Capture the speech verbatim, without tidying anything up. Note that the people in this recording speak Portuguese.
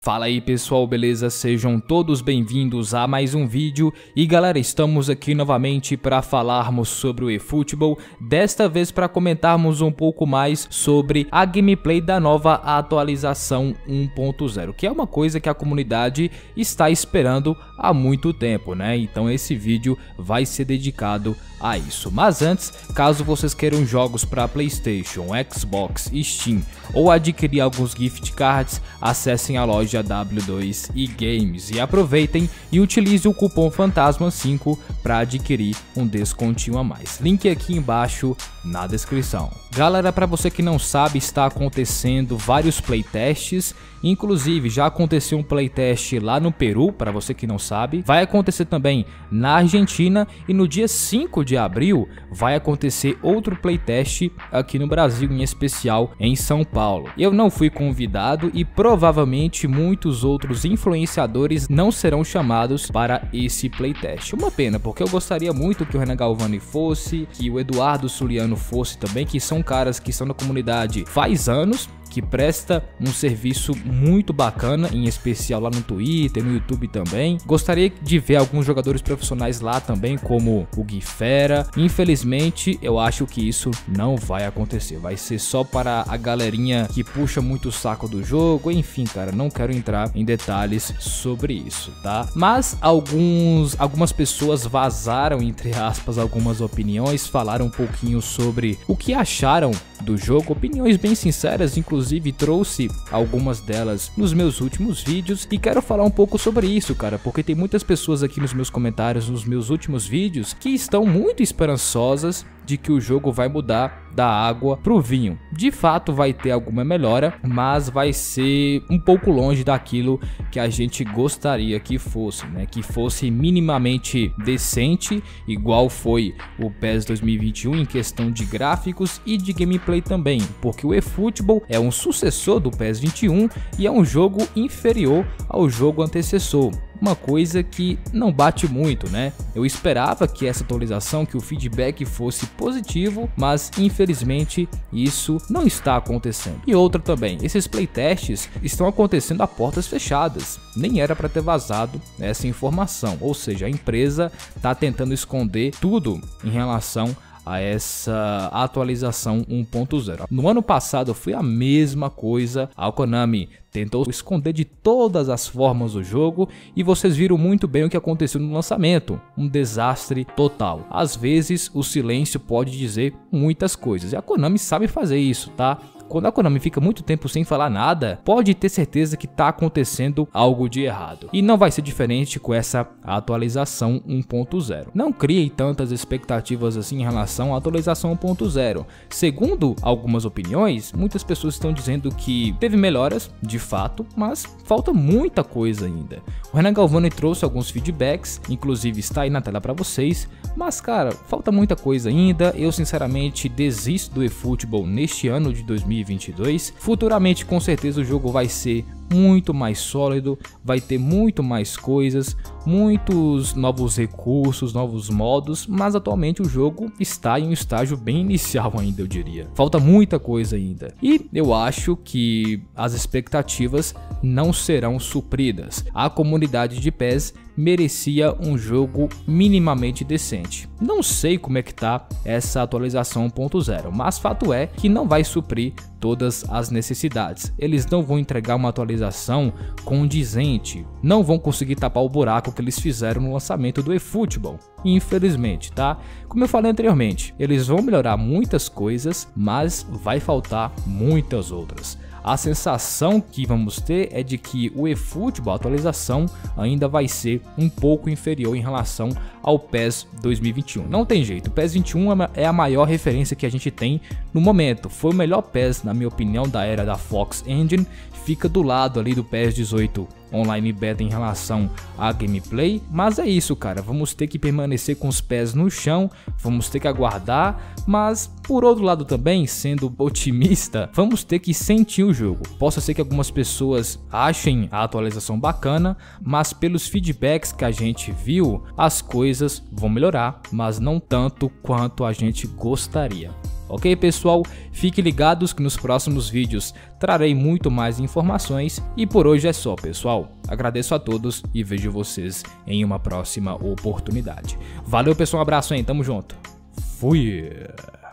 Fala aí pessoal, beleza? Sejam todos bem-vindos a mais um vídeo e galera, estamos aqui novamente para falarmos sobre o eFootball, desta vez para comentarmos um pouco mais sobre a gameplay da nova atualização um ponto zero, que é uma coisa que a comunidade está esperando há muito tempo, né? Então esse vídeo vai ser dedicado a isso. Mas antes, caso vocês queiram jogos para PlayStation, Xbox, Steam ou adquirir alguns gift cards, acessem a loja W dois E Games e aproveitem e utilize o cupom fantasma cinco para adquirir um descontinho a mais. Link aqui embaixo na descrição. Galera, para você que não sabe, está acontecendo vários playtests, inclusive já aconteceu um playtest lá no Peru, para você que não sabe, vai acontecer também na Argentina e no dia cinco de abril vai acontecer outro playtest aqui no Brasil, em especial em São Paulo. Eu não fui convidado e provavelmente muitos outros influenciadores não serão chamados para esse playtest. Uma pena, porque eu gostaria muito que o Renan Galvani fosse, que o Eduardo Suliano fosse também, que são caras que estão na comunidade faz anos, que presta um serviço muito bacana, em especial lá no Twitter, no YouTube também. Gostaria de ver alguns jogadores profissionais lá também, como o Gui Fera. Infelizmente, eu acho que isso não vai acontecer. Vai ser só para a galerinha que puxa muito o saco do jogo. Enfim, cara, não quero entrar em detalhes sobre isso, tá? Mas alguns, algumas pessoas vazaram, entre aspas, algumas opiniões, falaram um pouquinho sobre o que acharam do jogo, opiniões bem sinceras, inclusive trouxe algumas delas nos meus últimos vídeos e quero falar um pouco sobre isso, cara, porque tem muitas pessoas aqui nos meus comentários, nos meus últimos vídeos, que estão muito esperançosas de que o jogo vai mudar da água pro vinho. De fato vai ter alguma melhora, mas vai ser um pouco longe daquilo que a gente gostaria que fosse, né? Que fosse minimamente decente, igual foi o PES dois mil e vinte e um em questão de gráficos e de gameplay também, porque o eFootball é um sucessor do PES vinte e um e é um jogo inferior ao jogo antecessor. Uma coisa que não bate muito, né? Eu esperava que essa atualização, que o feedback fosse positivo, mas infelizmente isso não está acontecendo. E outra também, esses playtests estão acontecendo a portas fechadas. Nem era para ter vazado essa informação, ou seja, a empresa está tentando esconder tudo em relação a essa atualização um ponto zero. No ano passado foi a mesma coisa, a Konami tentou esconder de todas as formas o jogo e vocês viram muito bem o que aconteceu no lançamento, um desastre total. Às vezes o silêncio pode dizer muitas coisas e a Konami sabe fazer isso, tá? Quando a Konami fica muito tempo sem falar nada, pode ter certeza que está acontecendo algo de errado. E não vai ser diferente com essa atualização um ponto zero. Não criem tantas expectativas assim em relação à atualização um ponto zero. Segundo algumas opiniões, muitas pessoas estão dizendo que teve melhoras, de fato, mas falta muita coisa ainda. O Renan Galvani trouxe alguns feedbacks, inclusive está aí na tela para vocês, mas cara, falta muita coisa ainda. Eu sinceramente desisto do eFootball neste ano de dois mil e vinte e dois. Futuramente com certeza o jogo vai ser muito mais sólido, vai ter muito mais coisas, muitos novos recursos, novos modos, mas atualmente o jogo está em um estágio bem inicial ainda, eu diria. Falta muita coisa ainda e eu acho que as expectativas não serão supridas. A comunidade de PES merecia um jogo minimamente decente. Não sei como é que tá essa atualização um ponto zero, mas fato é que não vai suprir todas as necessidades. Eles não vão entregar uma atualização condizente, não vão conseguir tapar o buraco que eles fizeram no lançamento do eFootball, infelizmente, tá? Como eu falei anteriormente, eles vão melhorar muitas coisas, mas vai faltar muitas outras. A sensação que vamos ter é de que o eFootball, a atualização, ainda vai ser um pouco inferior em relação ao PES dois mil e vinte e um. Não tem jeito, o PES vinte e um é a maior referência que a gente tem no momento. Foi o melhor PES, na minha opinião, da era da Fox Engine. Fica do lado ali do PES dezoito Online Beta em relação a gameplay, mas é isso, cara, vamos ter que permanecer com os pés no chão, vamos ter que aguardar, mas por outro lado também, sendo otimista, vamos ter que sentir o jogo. Possa ser que algumas pessoas achem a atualização bacana, mas pelos feedbacks que a gente viu, as coisas vão melhorar, mas não tanto quanto a gente gostaria. Ok, pessoal? Fiquem ligados que nos próximos vídeos trarei muito mais informações e por hoje é só, pessoal. Agradeço a todos e vejo vocês em uma próxima oportunidade. Valeu, pessoal, um abraço, hein? Tamo junto. Fui!